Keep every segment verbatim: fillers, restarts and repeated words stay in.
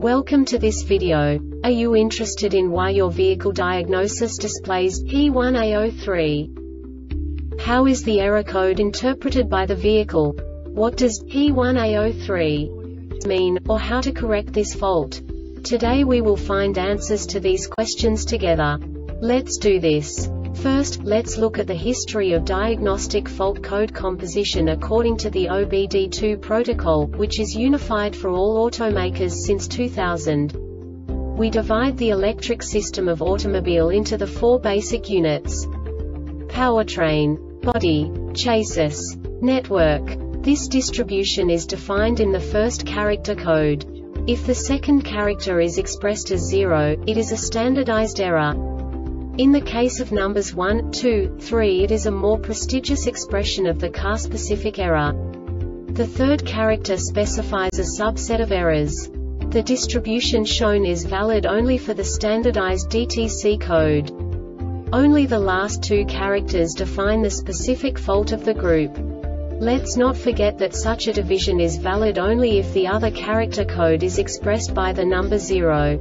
Welcome to this video. Are you interested in why your vehicle diagnosis displays P one A zero three? How is the error code interpreted by the vehicle? What does P one A zero three mean, or how to correct this fault? Today we will find answers to these questions together. Let's do this. First, let's look at the history of diagnostic fault code composition according to the O B D two protocol, which is unified for all automakers since two thousand. We divide the electric system of automobile into the four basic units: powertrain, body, chassis, network. This distribution is defined in the first character code. If the second character is expressed as zero, it is a standardized error. In the case of numbers one, two, three, it is a more prestigious expression of the car-specific error. The third character specifies a subset of errors. The distribution shown is valid only for the standardized D T C code. Only the last two characters define the specific fault of the group. Let's not forget that such a division is valid only if the other character code is expressed by the number zero.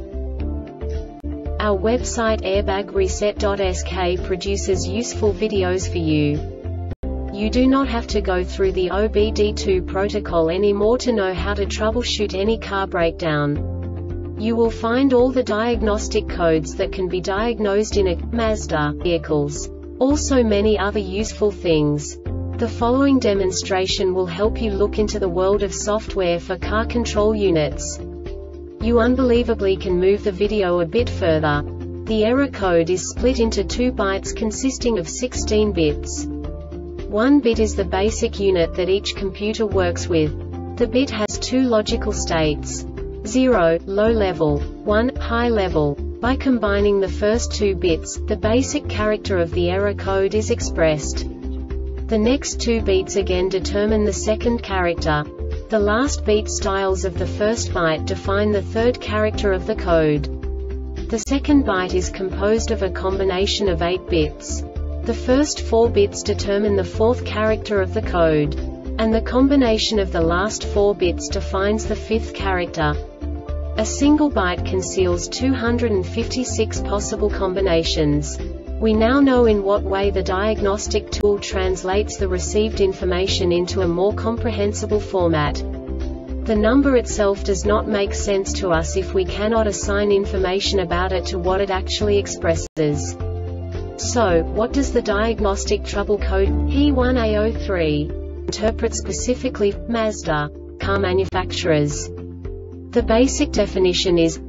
Our website airbag reset dot S K produces useful videos for you. You do not have to go through the O B D two protocol anymore to know how to troubleshoot any car breakdown. You will find all the diagnostic codes that can be diagnosed in a Mazda vehicles. Also many other useful things. The following demonstration will help you look into the world of software for car control units. You unbelievably can move the video a bit further. The error code is split into two bytes consisting of sixteen bits. One bit is the basic unit that each computer works with. The bit has two logical states: zero, low level, one, high level. By combining the first two bits, the basic character of the error code is expressed. The next two bits again determine the second character. The last beat styles of the first byte define the third character of the code. The second byte is composed of a combination of eight bits. The first four bits determine the fourth character of the code. And the combination of the last four bits defines the fifth character. A single byte conceals two hundred fifty-six possible combinations. We now know in what way the diagnostic tool translates the received information into a more comprehensible format. The number itself does not make sense to us if we cannot assign information about it to what it actually expresses. So, what does the diagnostic trouble code P one A zero three interpret specifically for Mazda car manufacturers? The basic definition is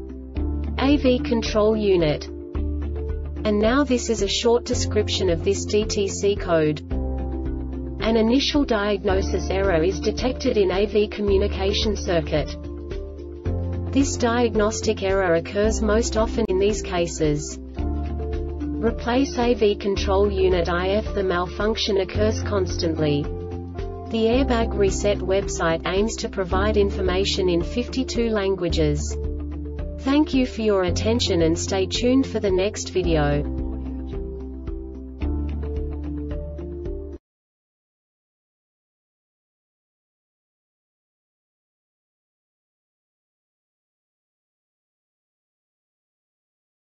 A V control unit. And now this is a short description of this D T C code. An initial diagnosis error is detected in A V communication circuit. This diagnostic error occurs most often in these cases. Replace A V control unit if the malfunction occurs constantly. The Airbag Reset website aims to provide information in fifty-two languages. Thank you for your attention and stay tuned for the next video.